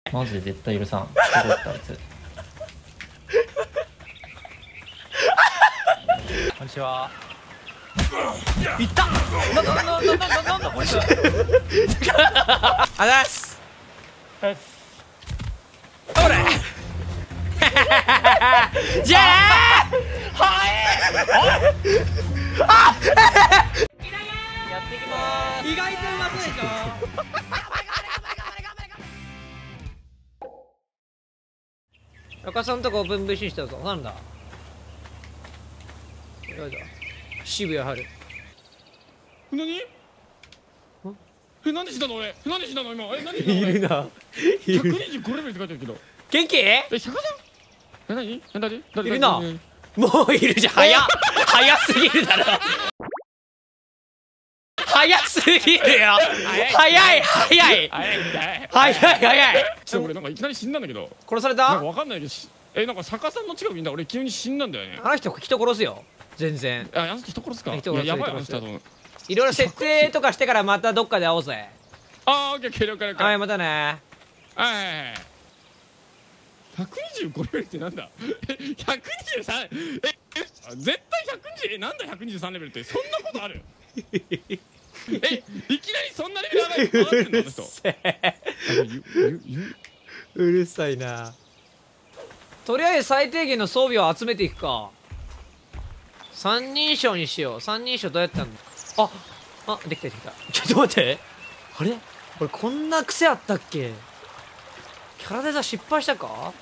マジで絶対許さん。どこ行ったあいつ。 こんにちは。いった。なんだこいつ。あざっす。ほれ。じゃあ。はい。あ。やっていきます。意外とうまそうでしょ。赤さんとかオープン VC したぞ。なんだ。やだ。渋谷春。 何？何したの俺？何したの今？何したのいるな。 125レベルって書いてるけど。 元気？ 釈迦さん？何？誰？ いるな。もういるじゃん。早すぎるだろ。早すぎるよ。早い。 ちょっと俺なんかいきなり死んだんだけど。 殺された？ なんかわかんないけど、なんか釈迦さんの近くにいた俺急に死んだんだよね。 あの人人殺すよ。全然。 あの人人殺すか？ 人殺す。 やばいあの人だと思う。 いろいろ設定とかしてからまたどっかで会おうぜ。 ああ、オッケー、了解了解。 はい、またね。 はい。125レベルってなんだ？ 123？ 絶対120？なんだ123レベルって？そんなことある？いきなりそんなレベル上がってんのあの人。 うるさいな。とりあえず最低限の装備を集めていくか。三人称にしよう。三人称どうやったんだ。できた。ちょっと待って。あれ俺こんな癖あったっけ？キャラデザ失敗したか？ なんか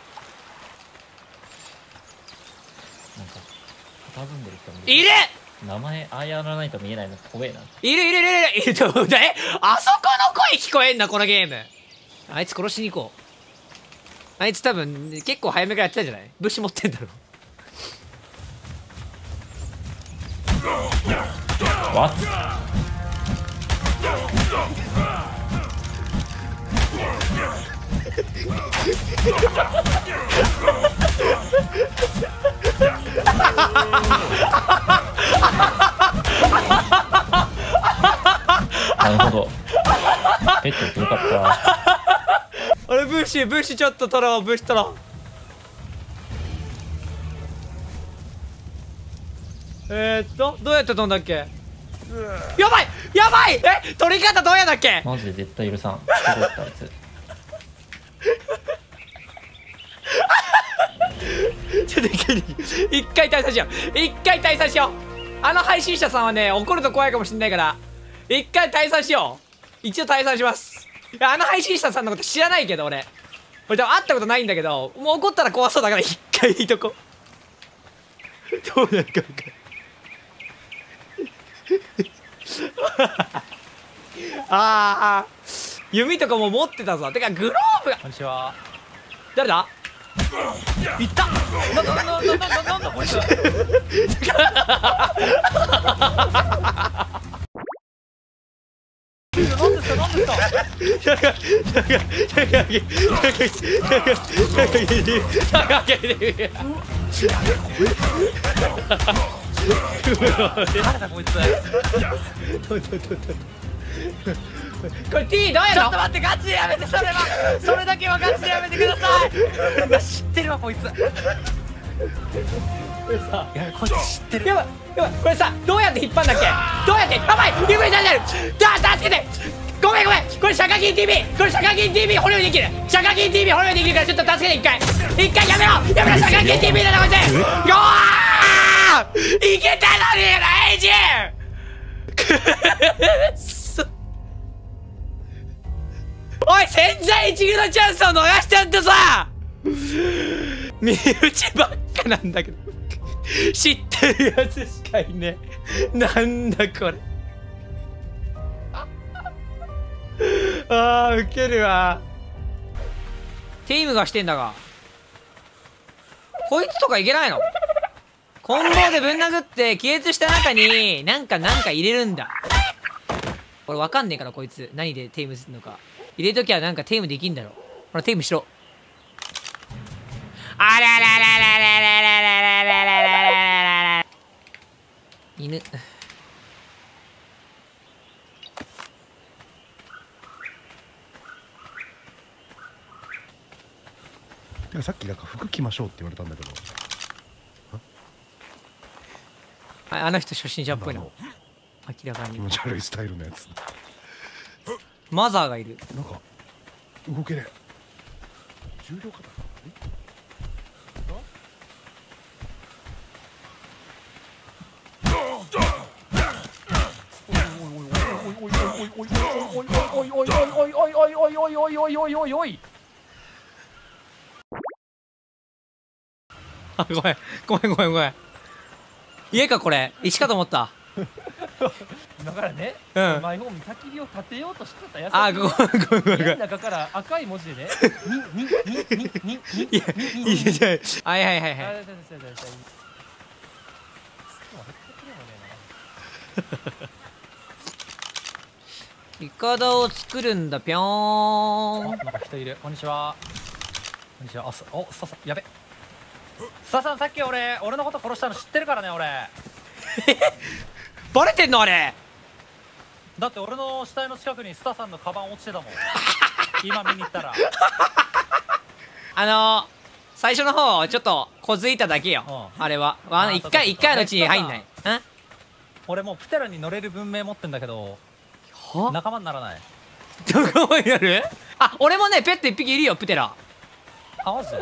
佇んでる人もいる！ 名前ああやらないと見えないの怖えな。 いるあそこの声聞こえんなこのゲーム。あいつ殺しに行こう。あいつ多分結構早めからやってたんじゃない？武士持ってんだろ。 What？ なるほど。ペットってよかった。 あれ武士ちょっと取ろう。武士取ろう。どうやって飛んだっけ？やばい取り方どうやだっけ？ マジで絶対許さん。どこ行ったあいつ。 ちょっと一回退散しよう。あの配信者さんはね怒ると怖いかもしんないから一回退散しよう。一応退散します。あの配信者さんのこと知らないけど俺多分会ったことないんだけど、もう怒ったら怖そうだから一回いいとこ。どうなるか分かんない弓とかも持ってたぞ。てかグローブが。こんにちは。誰だ？いった。なんだこいつ。何ですか？誰だこいつ。これ T どうやるの？ちょっと待って、ガチでやめて。それだけはガチでやめてください。知ってるわこいつ。これさ、こいつ知ってる。やばいこれさ、どうやって引っ張んだっけ？どうやって？やばい指に出てる。助けて。ごめんこれシャカキン TV 捕虜できる。シャカキン TV 捕虜できるからちょっと助けて。一回やめろシャカキン TV だなこいつ。よーいけたのにライジおい千載一遇のチャンスを逃しちゃってさ、身内ばっかなんだけど知ってるやつしかいねえ。なんだこれ。ウケるわ。ティームがしてんだがこいつとかいけないの？コンボでぶん殴って気絶した中になんか入れるんだ。これわかんねえからこいつ何でテイムするのか。入れときゃなんかテイムできんだろ。ほらテイムしろ。あらららららららららららら犬。 てかさっきなんか服着ましょうって言われたんだけど、 あの人初心者っぽいなんのだろ明らかに。 気持ち悪いスタイルのやつ。 マザーがいる。 なんか動けねえ。重量かな。 あ、ごめんごめんごめんごめん。家かこれ。石かと思った。 だからね、 うんマイホームに焚き火を立てようとしてたやつ。 あ、ごめんごめんごめんごめん。 家の中から赤い文字でね、 いやいやいや、はいはいはいはい。イカダを作るんだ、ぴょーん。 なんか人いる。こんにちは。こんにちは。あ、ささ、やべ。さん、さっき俺のこと殺したの知ってるからね、俺。 バレてんのあれ。 だって俺の死体の近くにスタさんのカバン落ちてたもん。今見に行ったら。 最初の方ちょっと小づいただけよ、あれは。一回のうちに入んない。 俺もうプテラに乗れる文明持ってんだけど、仲間にならない。 どこになる？あ、俺もねペット一匹いるよ、プテラ。 あ、マジで？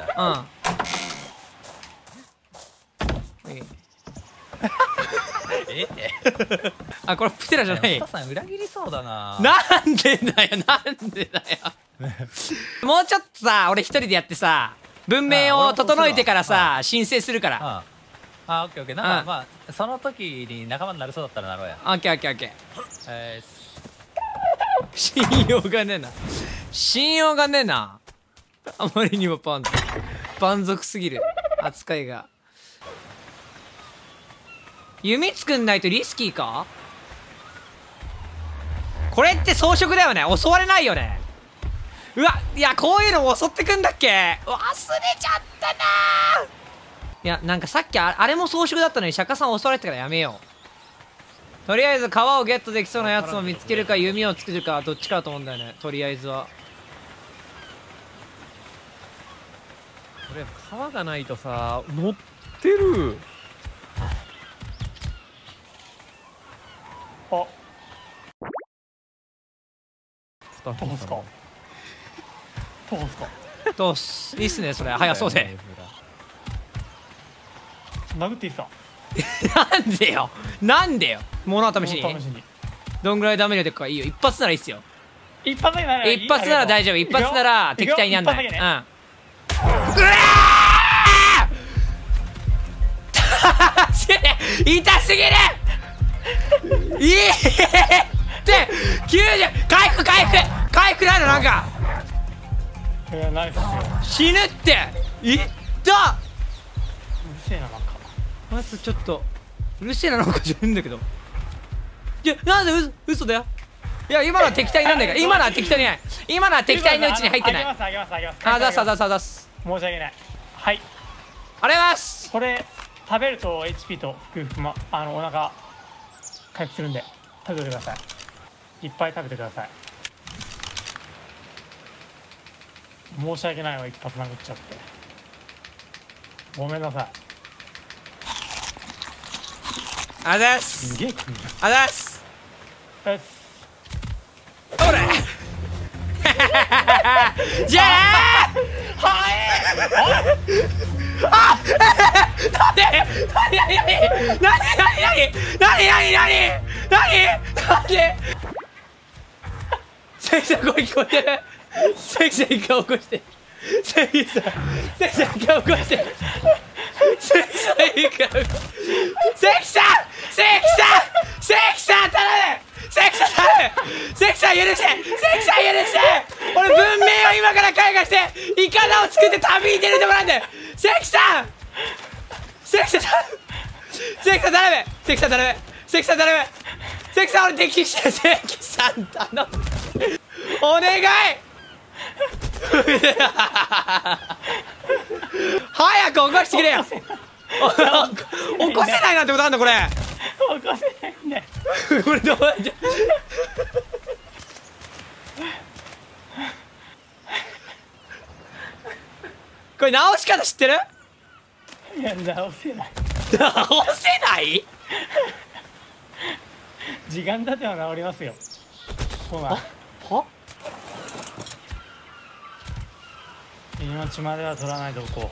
あ、これプテラじゃない。 スタさん裏切りそうだな。 なんでだよ、なんでだよ。もうちょっとさ、俺一人でやってさ、文明を整えてからさ、申請するから。 オッケーオッケー。なんかまあその時に仲間になりそうだったらなろうや。 オッケーオッケーオッケー。信用がねえな。信用がねえな。あまりにも蛮族すぎる扱いが。弓作んないとリスキーか。これって装飾だよね。襲われないよね。うわ、いや、こういうの襲ってくんだっけ。忘れちゃったな。いや、なんかさっきあれも装飾だったのに釈迦さん襲われてからやめよう。とりあえず皮をゲットできそうなやつを見つけるか弓を作るかどっちかだと思うんだよね、とりあえずは。 とりあえず皮がないとさ、乗ってる。 あ、 スタッフどうすか。どうすか。 どうす、いいっすねそれ、早そうで。 殴っていいっすか。 なんでよ、なんでよ。物の試しに試しに。 どんぐらいダメージ出るかいいよ。一発ならいいっすよ。 一発ならいい。 一発なら大丈夫。一発なら敵対になんない。 いくよ。 うん。 一発だけね。 痛すぎる。いいって90回復ないの。なんかいや、ないっすよ。 死ぬっていった。 うるせえな、なんか。 まずちょっとうるせえなのかじゃないんだけど。いや、なんで嘘だよ。いや、今のは敵対なんだから。今のは敵対にない。今のは敵対のうちに入ってない。 あげます。 あざすあざすあざす。 申し訳ない。はい。 ありがとうございます。 これ食べると HP とお腹回復するんで食べてください。いっぱい食べてください。申し訳ないわ、一発殴っちゃって。ごめんなさい。 あざっす。 すげえ食うじあざっす。 ゃん。よし。 おれじゃあなんで関さん声聞こえてる。関さん一回起こして。関さん一回起こして。関さん許して俺文明を今から開花してイカダを作って旅に出るとこなんで。関さん頼め。関さん俺敵して関さん頼むお願い早く起こしてくれよ。起こせないなんてことあんだこれ。 起こせないんだよ。 これどうやってこれ直し方知ってる？ いや直せない。 直せない？ 時間経てば治りますよ。そうなん。 は？ 命までは取らないでおこ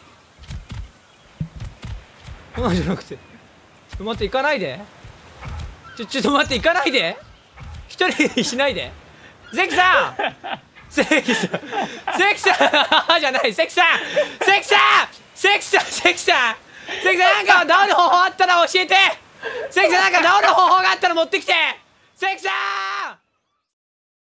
そうじゃなくて、待って、行かないで。ちょっと待って、行かないで。一人にしないで。関さん関さんじゃない、関さんなんか治る方法あったら教えて。関さんなんか治る方法があったら持ってきて。関さん